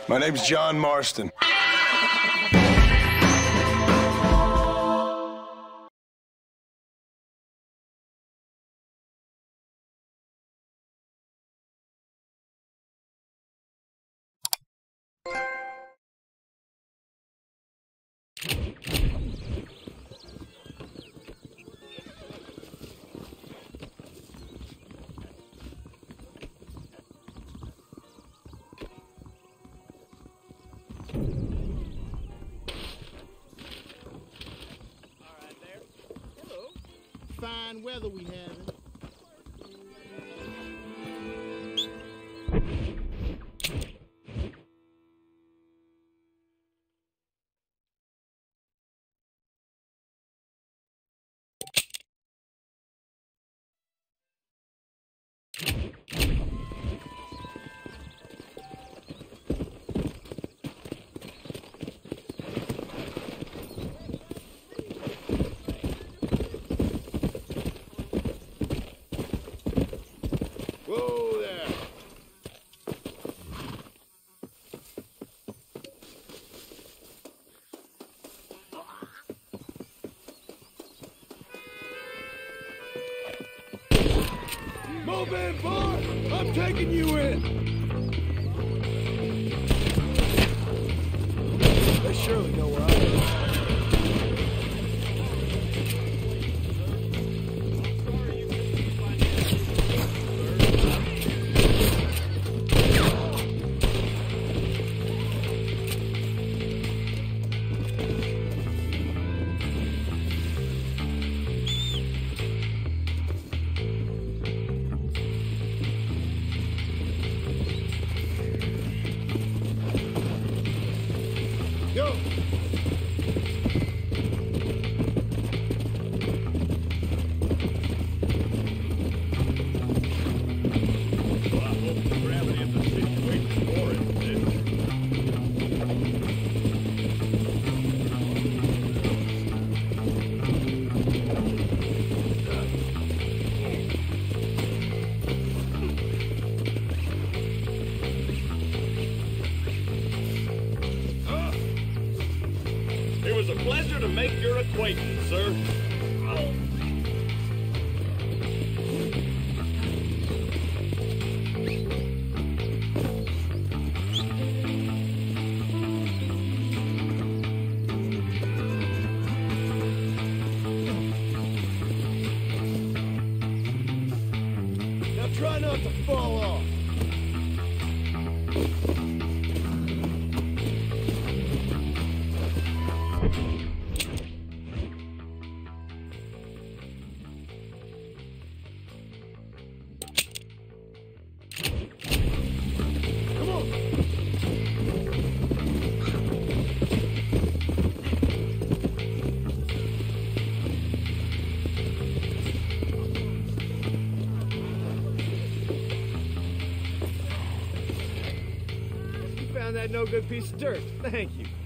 My name's John Marston. Fine weather we having. Whoa there! Move in, boy! I'm taking you in! They surely know where I am. Go! It was a pleasure to make your acquaintance, sir. Now try not to fall off. Come on! You found that no good piece of dirt. Thank you.